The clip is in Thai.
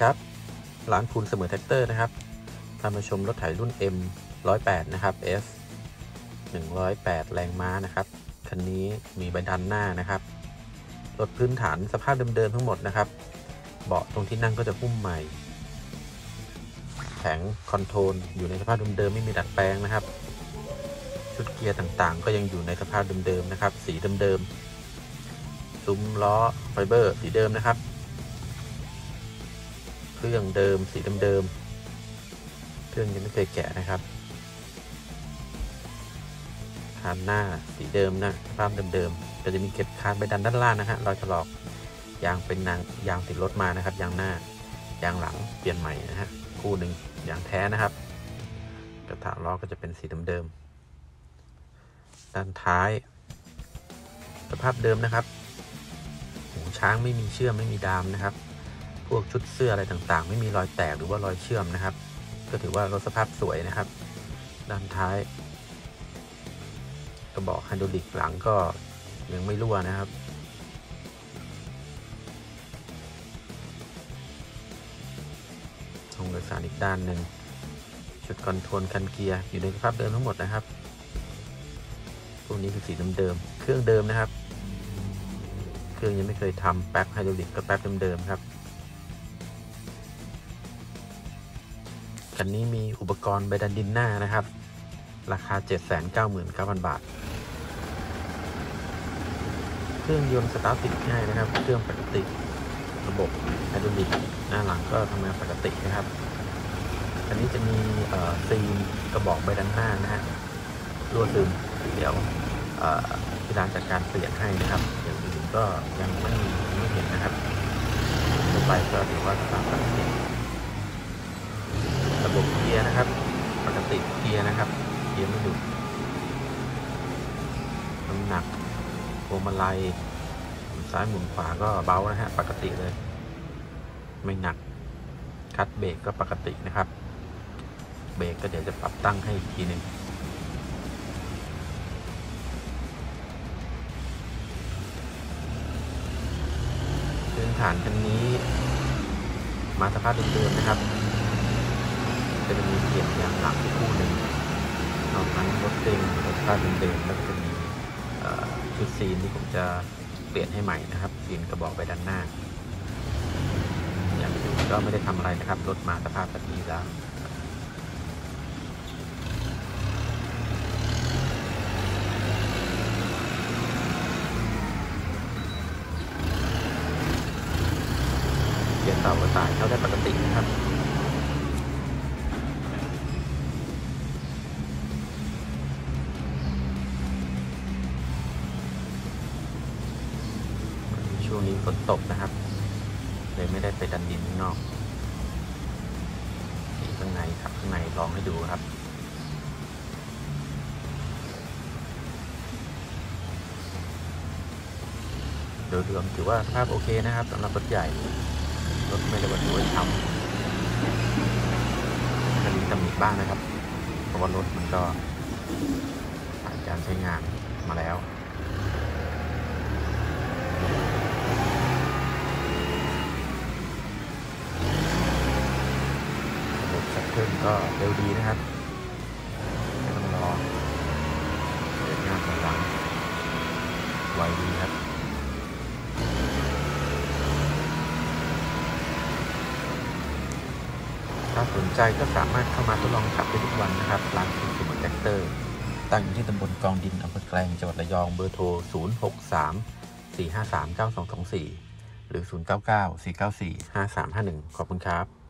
ครับร้านพูนเสมอแท็กเตอร์นะครับพามาชมรถไถรุ่น M 108นะครับ S 108แรงม้านะครับคันนี้มีใบดันหน้านะครับรถพื้นฐานสภาพเดิมๆทั้งหมดนะครับเบาะตรงที่นั่งก็จะหุ้มใหม่แผงคอนโทรลอยู่ในสภาพเดิมๆไม่มีดัดแปลงนะครับชุดเกียร์ต่างๆก็ยังอยู่ในสภาพเดิมๆนะครับสีเดิมๆซุ้มล้อไฟเบอร์สีเดิมนะครับเครื่องเดิมสีเดิมๆเครื่องยังไม่เคยแกะนะครับคานหน้าสีเดิมนะสภาพเดิมๆจะมีเก็บคานใบดันด้านล่างนะฮะรอยถลอกยางเป็นยางติดรถมานะครับยางหน้ายางหลังเปลี่ยนใหม่นะฮะคู่หนึ่งยางแท้นะครับกระถางล้อก็จะเป็นสีเดิมๆด้านท้ายสภาพเดิมนะครับหูช้างไม่มีเชื่อมไม่มีดามนะครับพวกชุดเสื้ออะไรต่างๆไม่มีรอยแตกหรือว่ารอยเชื่อมนะครับก็ถือว่ารถสภาพสวยนะครับด้านท้ายกระบอกไฮดรอลิกหลังก็ยังไม่รั่วนะครับห้องโดยสารอีกด้านหนึ่งชุดคอนโทรลคันเกียร์อยู่ในสภาพเดิมทั้งหมดนะครับพวกนี้คือสีเดิมๆเครื่องเดิมนะครับเครื่องยังไม่เคยทำแป๊บไฮดรอลิกก็แป๊บเดิมๆครับคันนี้มีอุปกรณ์ใบดันดินหน้านะครับราคา 799,000 บาทเครื่องยนต์สตาร์ทติดง่ายนะครับเครื่องปกติระบบไฮดรอลิกหน้าหลังก็ทำงานปกตินะครับอันนี้จะมีซีนกระบอกใบดันหน้านะฮะรั่วซึมเดี๋ยวที่ร้านจัดการเปลี่ยนให้นะครับอย่างอื่นก็ยังไม่เห็นนะครับทั่วไปก็ถือว่าสภาพปกติระบบเกียร์นะครับปกติเกียร์นะครับเกียร์ไม่หลุดน้ำหนักพวงมาลัยหมุนซ้ายหมุนขวาก็เบานะฮะปกติเลยไม่หนักคัดเบรกก็ปกตินะครับเบรกก็เดี๋ยวจะปรับตั้งให้อีกทีหนึ่งพื้นฐานคันนี้มาสภาพเดิมๆนะครับจะมีเปลี่ยนยางหลังคู่หนึ่งนอกนั้นรถเต็มรถสภาพเดิมๆแล้วก็จะมีชุดซีนที่ผมจะเปลี่ยนให้ใหม่นะครับซีนกระบอกไปด้านหน้าอย่างอื่นก็ไม่ได้ทำอะไรนะครับรถมาสภาพแบบนี้แล้วเกียร์เต่ากระต่ายเข้าได้ปกตินะครับช่วงนี้ฝนตกนะครับเลยไม่ได้ไปดันดินข้างนอกข้างในครับข้างในลองให้ดูครับโดยรวมถือว่าสภาพโอเคนะครับสำหรับรถใหญ่รถไม่ได้บรรทุกทำจะมีตำหนิบ้างนะครับเพราะว่ารถมันก็ผ่านการใช้งานมาแล้วระบบชักเครื่องก็เร็วดีนะครับไม่ต้องรอเดินหน้าถอยหลังไวดีครับถ้าสนใจก็สามารถเข้ามาทดลองขับได้ทุกวันนะครับร้านคุณสุพรรณแท็กเตอร์ตั้งอยู่ที่ตำบลกองดินอำเภอแกลงจังหวัดระยองเบอร์โทร 0634539224 หรือ 0994945351 ขอบคุณครับ